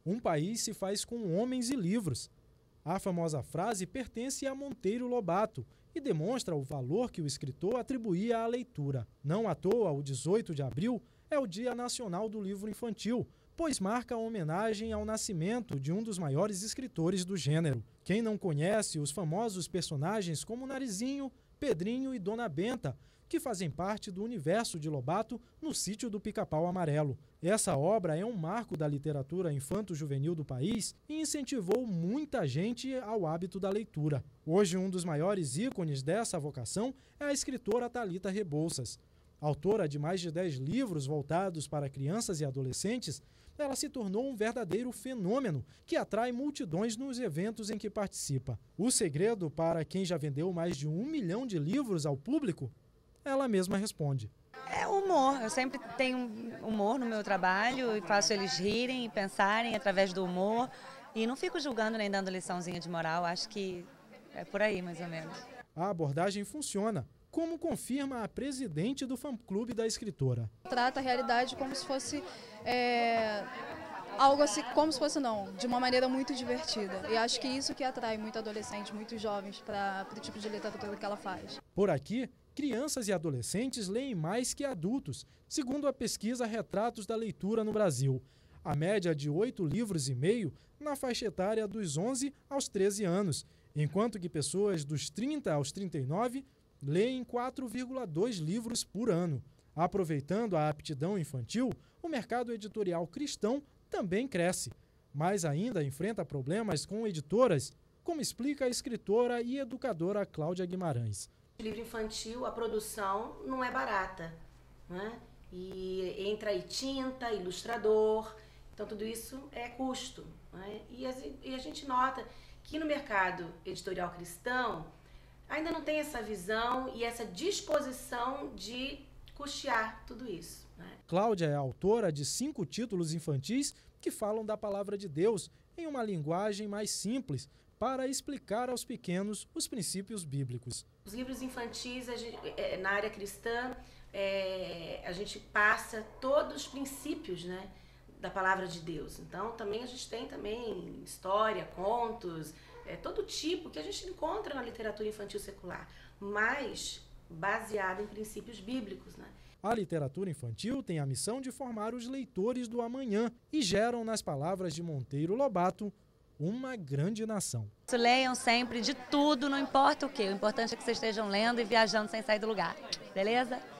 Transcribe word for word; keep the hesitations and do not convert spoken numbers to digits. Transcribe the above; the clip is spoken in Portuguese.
Um país se faz com homens e livros. A famosa frase pertence a Monteiro Lobato e demonstra o valor que o escritor atribuía à leitura. Não à toa, o dezoito de abril é o Dia Nacional do Livro Infantil, pois marca a homenagem ao nascimento de um dos maiores escritores do gênero. Quem não conhece os famosos personagens como Narizinho, Pedrinho e Dona Benta, que fazem parte do universo de Lobato no Sítio do Pica-Pau Amarelo. Essa obra é um marco da literatura infanto-juvenil do país e incentivou muita gente ao hábito da leitura. Hoje, um dos maiores ícones dessa vocação é a escritora Thalita Rebouças. Autora de mais de dez livros voltados para crianças e adolescentes, ela se tornou um verdadeiro fenômeno que atrai multidões nos eventos em que participa. O segredo para quem já vendeu mais de um milhão de livros ao público? Ela mesma responde. É humor, eu sempre tenho humor no meu trabalho e faço eles rirem e pensarem através do humor e não fico julgando nem dando liçãozinha de moral, acho que é por aí mais ou menos. A abordagem funciona, como confirma a presidente do fã-clube da escritora. Trata a realidade como se fosse, é, algo assim, como se fosse não, de uma maneira muito divertida. E acho que isso que atrai muito adolescentes, muitos jovens para o tipo de literatura que ela faz. Por aqui, crianças e adolescentes leem mais que adultos, segundo a pesquisa Retratos da Leitura no Brasil. A média é de oito livros e meio na faixa etária dos onze aos treze anos, enquanto que pessoas dos trinta aos trinta e nove leem quatro vírgula dois livros por ano. Aproveitando a aptidão infantil, o mercado editorial cristão também cresce, mas ainda enfrenta problemas com editoras, como explica a escritora e educadora Cláudia Guimarães. O livro infantil, a produção não é barata, né? E entra aí tinta, ilustrador, então tudo isso é custo, né? E, as, e a gente nota que no mercado editorial cristão ainda não tem essa visão e essa disposição de custear tudo isso, né? Cláudia é autora de cinco títulos infantis que falam da palavra de Deus em uma linguagem mais simples para explicar aos pequenos os princípios bíblicos. Os livros infantis, a gente, é, na área cristã, é, a gente passa todos os princípios, né, da palavra de Deus. Então, também a gente tem também história, contos, é, todo tipo que a gente encontra na literatura infantil secular, mas baseado em princípios bíblicos, né? A literatura infantil tem a missão de formar os leitores do amanhã e geram, nas palavras de Monteiro Lobato, uma grande nação. Leiam sempre de tudo, não importa o quê. O importante é que vocês estejam lendo e viajando sem sair do lugar. Beleza?